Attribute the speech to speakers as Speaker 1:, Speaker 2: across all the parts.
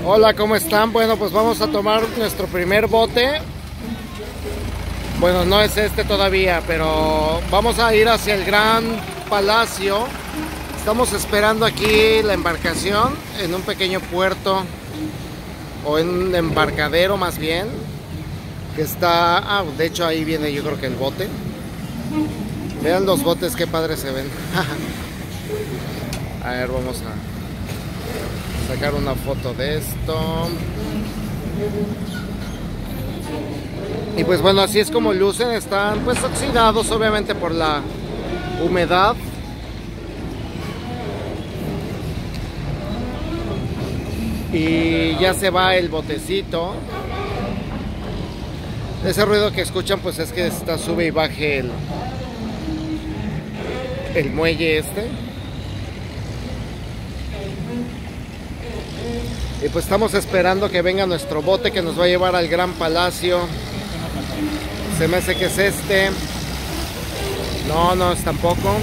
Speaker 1: Hola, ¿cómo están? Bueno, pues vamos a tomar nuestro primer bote. Bueno, no es este todavía, pero vamos a ir hacia el Gran Palacio. Estamos esperando aquí la embarcación en un pequeño puerto, o en un embarcadero más bien, que está... de hecho ahí viene, yo creo que el bote. Vean los botes, qué padres se ven. A ver, vamos a sacar una foto de esto. Y pues bueno, así es como lucen. Están pues oxidados obviamente por la humedad. Y ya se va el botecito. Ese ruido que escuchan pues es que está sube y baje el muelle este. Y pues estamos esperando que venga nuestro bote que nos va a llevar al Gran Palacio. Se me hace que es este. No, no es tampoco.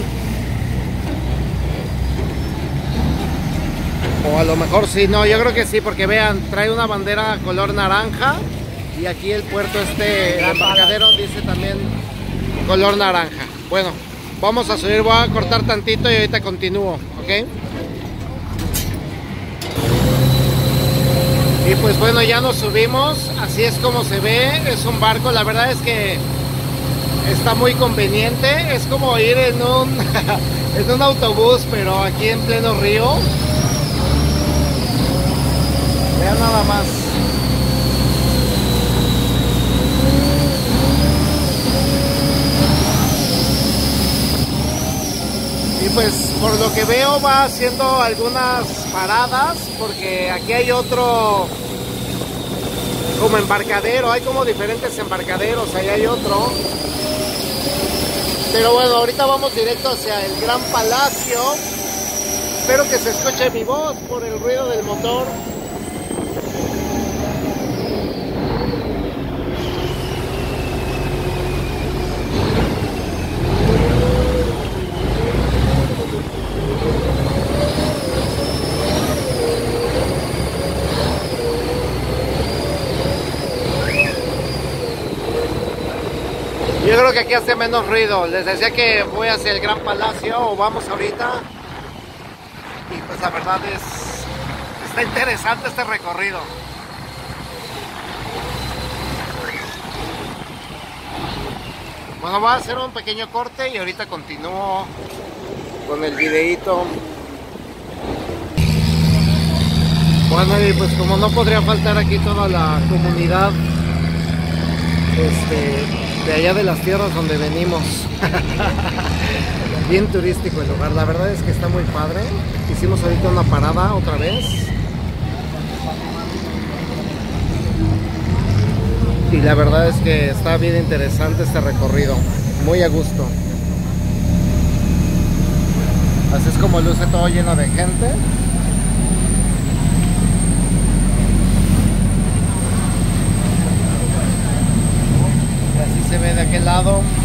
Speaker 1: O a lo mejor sí, no, yo creo que sí, porque vean, trae una bandera color naranja. Y aquí el puerto el embarcadero dice también color naranja. Bueno, vamos a subir, voy a cortar tantito y ahorita continúo, ¿ok? Y pues bueno, ya nos subimos, así es como se ve, es un barco, la verdad es que está muy conveniente, es como ir en un autobús, pero aquí en pleno río. Vean nada más. Y pues por lo que veo va haciendo algunas paradas, porque aquí hay otro como embarcadero, hay como diferentes embarcaderos, ahí hay otro. Pero bueno, ahorita vamos directo hacia el Gran Palacio. Espero que se escuche mi voz por el ruido del motor. Yo creo que aquí hace menos ruido. Les decía que voy hacia el Gran Palacio, o vamos ahorita. Y pues la verdad está interesante este recorrido. Bueno, voy a hacer un pequeño corte y ahorita continúo con el videito. Bueno, y pues como no podría faltar aquí toda la comunidad de allá de las tierras donde venimos. Bien turístico el lugar, la verdad es que está muy padre. Hicimos ahorita una parada otra vez y la verdad es que está bien interesante este recorrido, muy a gusto. Así es como luce todo lleno de gente. Se ve de aquel lado.